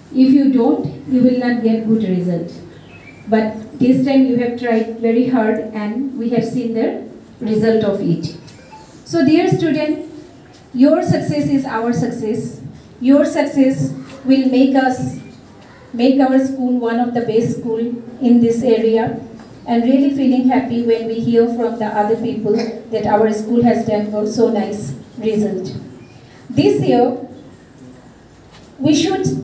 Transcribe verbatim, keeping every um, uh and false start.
If you don't, you will not get good result. But this time you have tried very hard and we have seen the result of it. So dear student, your success is our success. Your success will make us, make our school one of the best school in this area, and really feeling happy when we hear from the other people that our school has done so nice result. This year, we should